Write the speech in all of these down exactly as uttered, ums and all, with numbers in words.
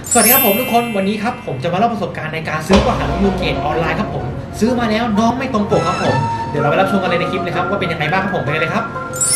สวัสดีครับผมทุกคนวันนี้ครับผมจะมาเล่าประสบการณ์ในการซื้อกระหายูเกตออนไลน์ครับผมซื้อมาแล้วน้องไม่ตรงปกครับผมเดี๋ยวเราไปรับชมกันเลยในคลิปเลยครับว่าเป็นยังไงบ้างครับผมไปเลยครับ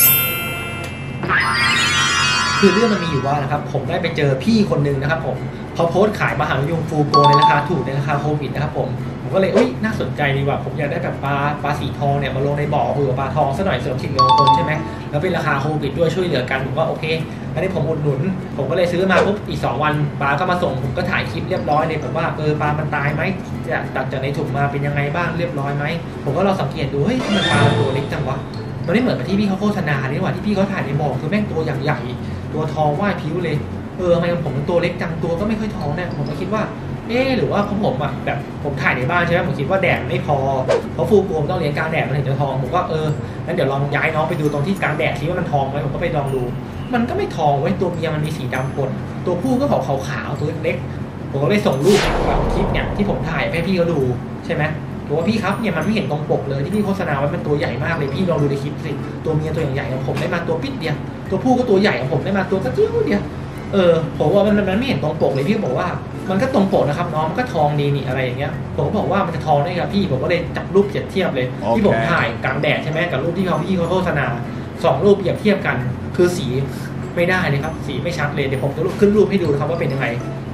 คือเรื่องมันมีอยู่ว่านะครับผมได้ไปเจอพี่คนหนึ่งนะครับผมเขาโพสต์ขายมหายุงฟูโกในราคาถูกในราคาโควิดนะครับผมผมก็เลยเอ้ยน่าสนใจดีว่าผมอยากได้แบบปลาปลาสีทองเนี่ยมาลงในบ่อเผื่อปลาทองซะหน่อยเสริมสิริมงคลใช่ไหมแล้วเป็นราคาโควิดด้วยช่วยเหลือกันผมว่าโอเคอันนี้ผมอุดหนุนผมก็เลยซื้อมาปุ๊บอีกสองวันปลาก็มาส่งผมก็ถ่ายคลิปเรียบร้อยเลยผมว่าเออปลามันตายไหมจะตัดจากในถุงมาเป็นยังไงบ้างเรียบร้อยไหมผมก็ลองสังเกตดูเฮ้ยมันปลาตัวเล็กจังวะมันไม่เหมือนกับที่พี่เขาโฆษณาเลยว่าที่พี่เขาถ่ายในบ่อคือแม่งตัวอย่างใหญ่ตัวทองว่ายผิวเลยเออทำไมผมตัวเล็กจังตัวก็ไม่ค่อยทองเนี่ยผมก็คิดว่าเออหรือว่าของผมอ่ะแบบผมถ่ายในบ้านใช่ไหมผมคิดว่าแดดไม่พอเพราะฟูโกมต้องเลี้ยงกลางแดดมันถึงจะทองผมก็เอองั้นเดี๋ยวลองย้ายน้องไปดูตรงที่กลางแดดซิว่ามันทองไหมผมก็ไปลองดูมันก็ไม่ทองไว้ตัวเมียมันมีสีดำปนตัวผู้ก็ขาวขาวตัวเล็กผมก็เลยส่งรูปแบบคลิปเนี่ยที่ผมถ่ายให้พี่เขาดูใช่ไหมบอกว่าพี่ครับเนี่ยมันไม่เห็นตรงปกเลยที่พี่โฆษณาไว้มันตัวใหญ่มากเลยพี่ลองดูในคลิปสิตัวเมียตัวใหญ่ๆของผมได้มาตัวปิดเดียวตัวผู้ก็ตัวใหญ่ของผมได้มาตัวกระจิ้วเดียวเออผมว่ามันมันไม่เห็นตรงปกเลยพี่บอกว่ามันก็ตรงปกนะครับน้องมันก็ทองดีนี่อะไรอย่างเงี้ยผมก็บอกว่ามันจะทองได้ครับพี่ผมก็เลยจับรูปเปรียบเทียบเลย okay. ที่ผมถ่ายกลางแดดใช่ไหมกับรูปที่เขาพี่เขาโฆษณาสองรูปเปรียบเทียบกันคือสีไม่ได้เลยครับสีไม่ชัดเลยเดี๋ยวผมจะขึ้นรูปให้ดูนะครับว่าเป็นยังไง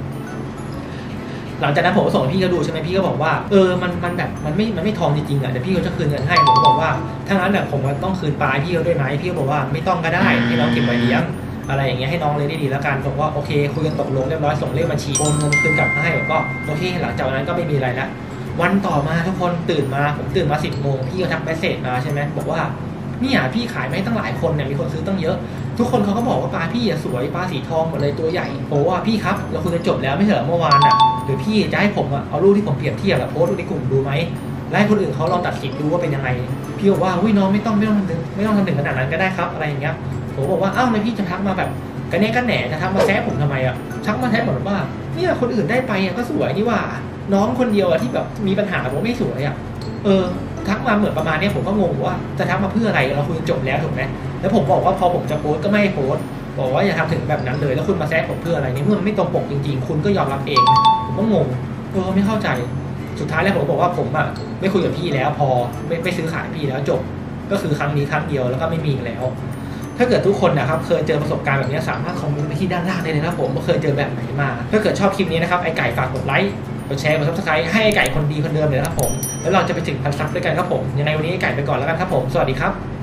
หลังจากนั้นผมก็ส่งให้พี่เขาดูใช่ไหมพี่ก็บอกว่าเออมันมันแบบมันไม่มันไม่ทองจริงๆอ่ะเดี๋ยวพี่เขาจะคืนเงินให้ผมก็บอกว่าถ้างั้นเนี่ยผมต้องคืนปลาพี่เขาด้วยไหมพี่เขาบอกว่าไม่ต้องก็ได้ให้น้องเก็บไว้เลี้ยงอะไรอย่างเงี้ยให้น้องเลยได้ดีแล้วกันผมว่าโอเคคุยกันตกลงเรียบร้อยส่งเลขบัญชีโอนเงินคืนกลับให้ผมก็โอเคหลังจากนั้นก็ไม่มีอะไรละวันต่อมาทุกคนตื่นมาผมตื่นมาสิบโมงพี่เขาทักเมสเซจมาใช่ไหมบอกว่าเนี่ยพี่ขายไม่ตั้งหลายคนเนี่ยมีคนซื้อตั้งเยอะทุกคนเขาก็บอกว่าปลาพี่สวยปลาสีทองหมดเลยตัวใหญ่โอ้ว่าพี่ครับเราคุยกันจบแล้วไม่ใช่เหรอเมื่อวานอ่ะหรือพี่จะให้ผมเอารูปที่ผมเปรียบเทียบแบบโพสต์ในกลุ่มดูไหมและให้คนอื่นเขาลองตัดสินดูว่าเป็นยังไงพี่บอกว่าอุ้ยน้องไม่ต้องไม่ต้องทำถึงไม่ต้องทำถึงขนาดนั้นก็ได้ครับอะไรอย่างเงี้ยผมบอกว่าอ้าวทำไมพี่จะทักมาแบบกันแน่กันแหนจะทักมาแซะผมทำไมอ่ะทักมาแซะเหมือนว่าเนี่ยคนอื่นได้ไปก็สวยนี่ว่าน้องคนเดียวอ่ะที่แบบมีปัญหาผมไม่สวยอ่ะเออทักมาเหมือนประมาณนี้ผมก็งงว่าจะทักมาเพื่ออะไรเราคุยจบแล้วถูกไหมแล้วผมบอกว่าพอผมจะโพสก็ไม่โพสบอกว่าอย่าทำถึงแบบนั้นเลยแล้วคุณมาแซะผมเพื่ออะไรนี่เมื่อมันไม่ตรงปกจริงๆคุณก็ยอมรับเองผมก็งงเออไม่เข้าใจสุดท้ายแล้วผมบอกว่าผมอ่ะไม่คุยกับพี่แล้วพอไม่ไม่ซื้อขายพี่แล้วจบก็คือครั้งนี้ครั้งเดียวแล้วก็ไม่มีแล้วถ้าเกิดทุกคนนะครับเคยเจอประสบการณ์แบบนี้สามารถคอมเมนต์ไปที่ด้านล่างได้เลยนะผมว่าเคยเจอแบบไหนมาถ้าเกิดชอบคลิปนี้นะครับไอไก่ฝากกดไลค์กดแชร์กดซับสไครต์ให้ไอไก่คนดีคนเดิมเลยนะครับผมแล้วเราจะไปถึงพันซับด้วยกันครับผมยังไงวันนี้ไอไก่ไปก่อนแล้วกันครับผมสวัสดีครับ